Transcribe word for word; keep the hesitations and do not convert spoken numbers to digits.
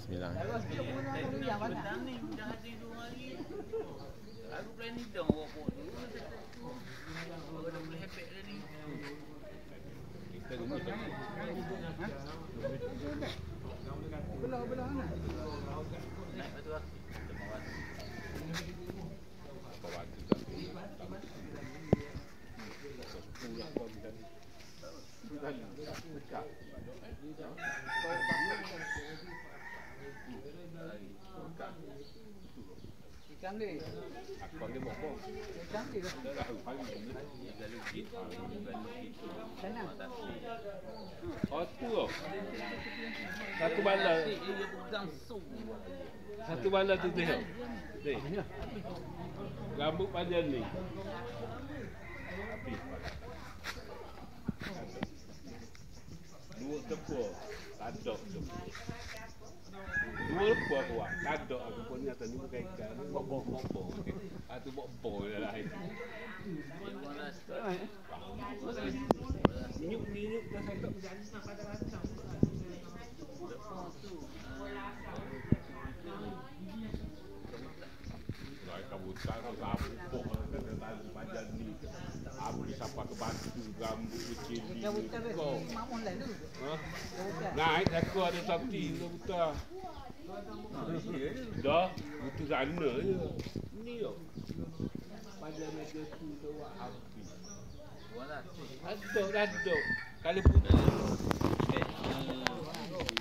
Bismillah. Aku planning dong rokok tu. Aku dah boleh hepek dah ni. Kita gemuk tak? Belah-belah mana? Naik batu aku. Apa waktu tak? Sepuluh apa bukan? Bukan dekat. Ikan dia. Aku dia bokong. Ikan dia. Dah tahu pagi ni. Sana. Oh tu oh. Satu bala. Dia pegang sung. Satu bala tu tengok. Ni. Rambut panjang ni. Habis. Dua tepur. Tadok tu. Dua lepur aku buat. Tadok aku pun nyata ni bukan ikan. Bobok-bobok. Itu bobok je lah. Minyak-minyak dah saya tak berjadi nak pada rancang. Lai kabutan kau rambut kata panjang ni. Abu sampai ke batu rambut kecil ni. Kau. Mamun lain tu. Ha? Naik aku ada sapi tu buta. Dah, buta sana je. Ni yo. Pada meja tu tu habis. Buatlah. Aduk, aduk. Kali putih.